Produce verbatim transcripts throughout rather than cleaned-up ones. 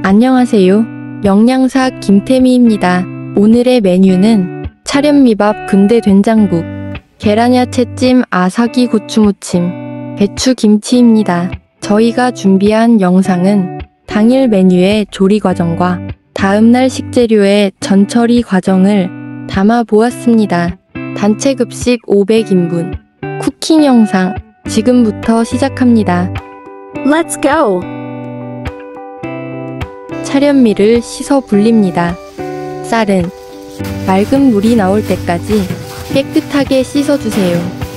안녕하세요. 영양사 김태미입니다. 오늘의 메뉴는 차련미밥 근대 된장국, 계란야채찜 아삭이 고추무침, 배추김치입니다. 저희가 준비한 영상은 당일 메뉴의 조리 과정과 다음날 식재료의 전처리 과정을 담아 보았습니다. 단체 급식 오백 인분 쿠킹 영상 지금부터 시작합니다. Let's go! 차련미를 씻어 불립니다. 쌀은 맑은 물이 나올 때까지 깨끗하게 씻어주세요.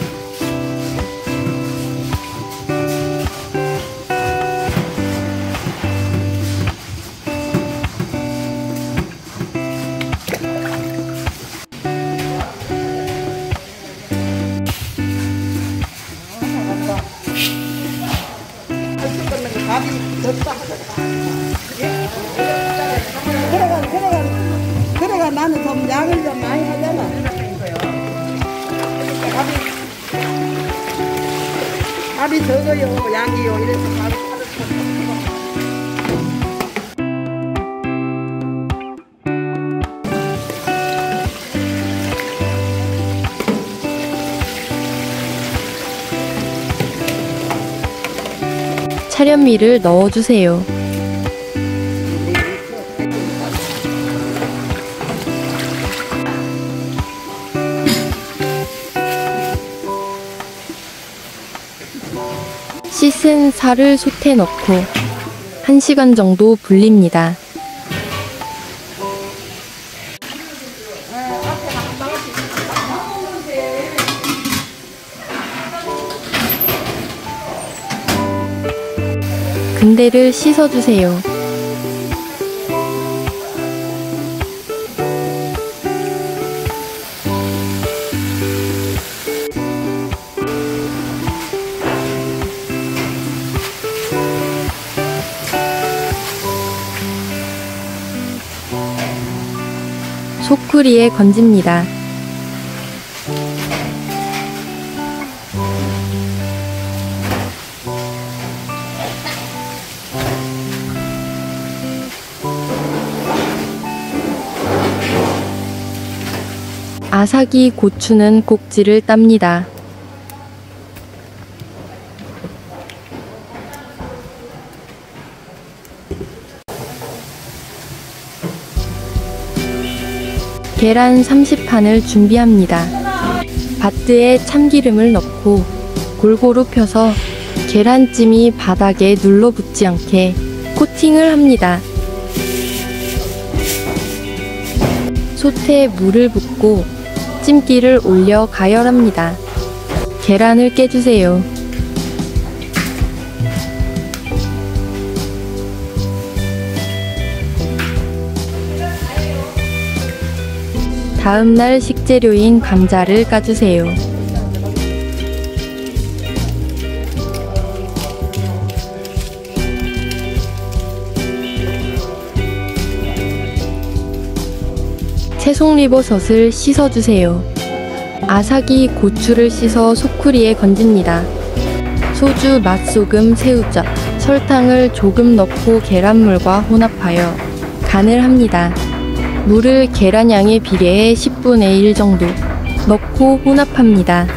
그래가 그래가 그래가 나는 좀 양을 좀 많이 하잖아. 밥이 밥이 적어요, 양이요. 이래서 밥이 하도 차련미를 넣어주세요. 씻은 살을 솥에 넣고 한 시간 정도 불립니다. 근대를 씻어주세요. 소쿠리에 건집니다. 아삭이 고추는 꼭지를 땁니다. 계란 삼십 판을 준비합니다. 바트에 참기름을 넣고 골고루 펴서 계란찜이 바닥에 눌러붙지 않게 코팅을 합니다. 솥에 물을 붓고 찜기를 올려 가열합니다. 계란을 깨주세요. 다음날 식재료인 감자를 까주세요. 새송리버섯을 씻어주세요. 아삭이 고추를 씻어 소쿠리에 건집니다. 소주, 맛소금, 새우젓, 설탕을 조금 넣고 계란물과 혼합하여 간을 합니다. 물을 계란양에 비례해 십분의 일 정도 넣고 혼합합니다.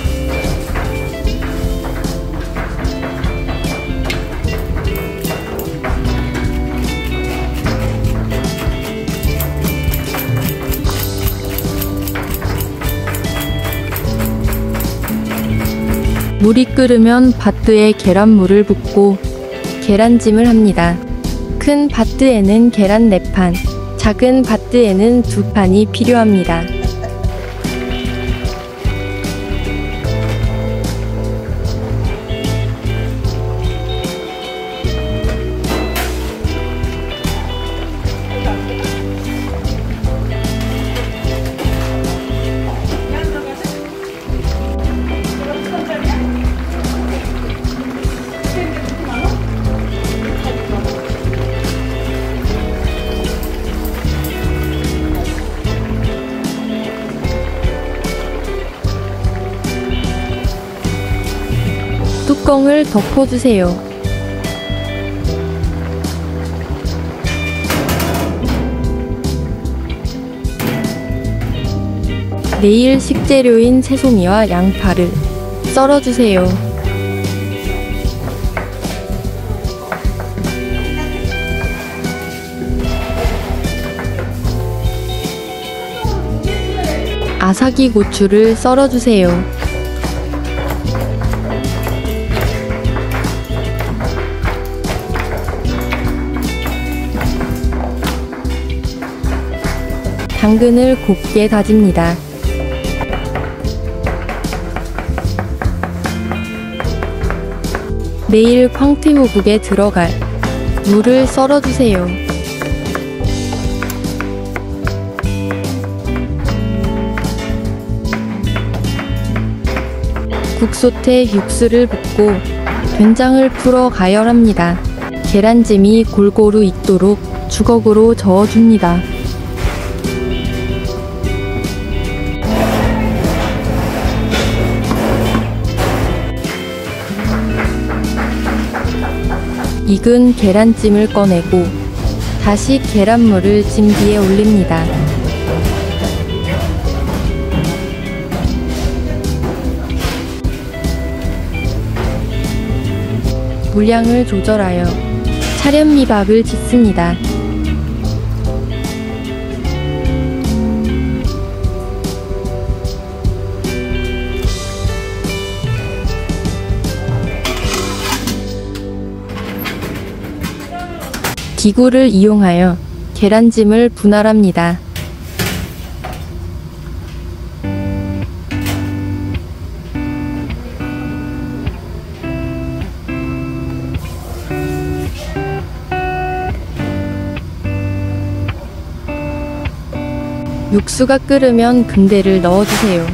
물이 끓으면 바트에 계란물을 붓고 계란찜을 합니다. 큰 바트에는 계란 네 판, 작은 바트에는 두 판이 필요합니다. 뚜껑을 덮어주세요. 내일 식재료인 새송이와 양파를 썰어주세요. 아삭이 고추를 썰어주세요. 당근을 곱게 다집니다. 내일 황태무국에 들어갈 무를 썰어주세요. 국솥에 육수를 붓고 된장을 풀어 가열합니다. 계란찜이 골고루 익도록 주걱으로 저어줍니다. 익은 계란찜을 꺼내고 다시 계란물을 찜 뒤에 올립니다. 물량을 조절하여 차련미밥을 짓습니다. 기구를 이용하여 계란찜을 분할합니다. 육수가 끓으면 근대를 넣어주세요.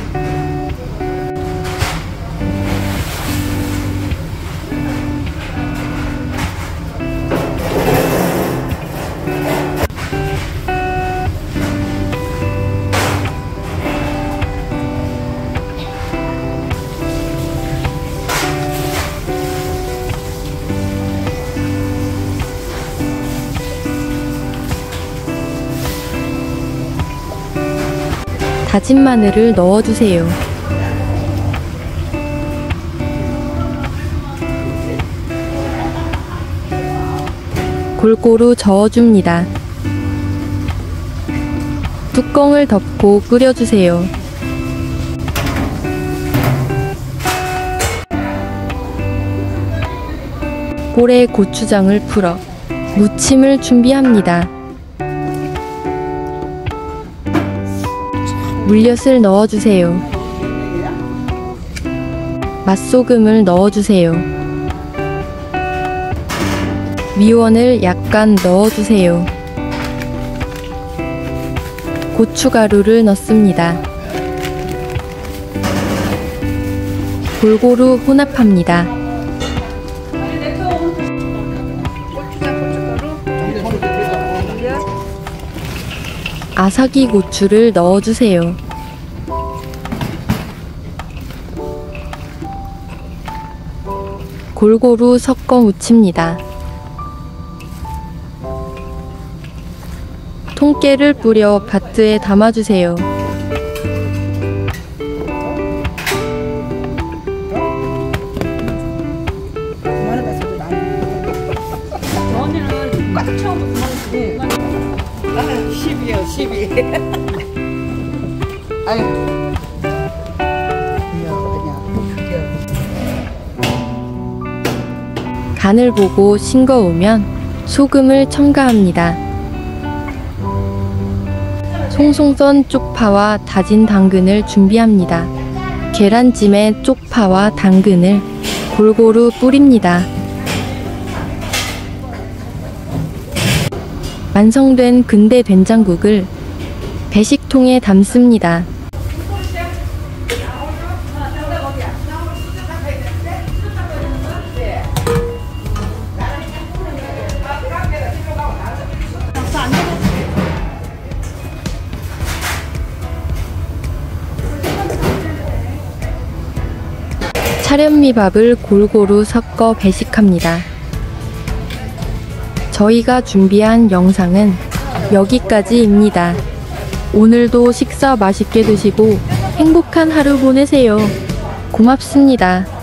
다진 마늘을 넣어주세요. 골고루 저어줍니다. 뚜껑을 덮고 끓여주세요. 볼에 고추장을 풀어 무침을 준비합니다. 물엿을 넣어주세요. 맛소금을 넣어주세요. 미원을 약간 넣어주세요. 고춧가루를 넣습니다. 골고루 혼합합니다. 아삭이 고추를 넣어주세요. 골고루 섞어 무칩니다. 통깨를 뿌려 바트에 담아주세요. 십이요, 십이. 아유. 간을 보고 싱거우면 소금을 첨가합니다. 송송 썬 쪽파와 다진 당근을 준비합니다. 계란찜에 쪽파와 당근을 골고루 뿌립니다. 완성된 근대 된장국을 배식통에 담습니다. 차련미밥을 골고루 섞어 배식합니다. 저희가 준비한 영상은 여기까지입니다. 오늘도 식사 맛있게 드시고 행복한 하루 보내세요. 고맙습니다.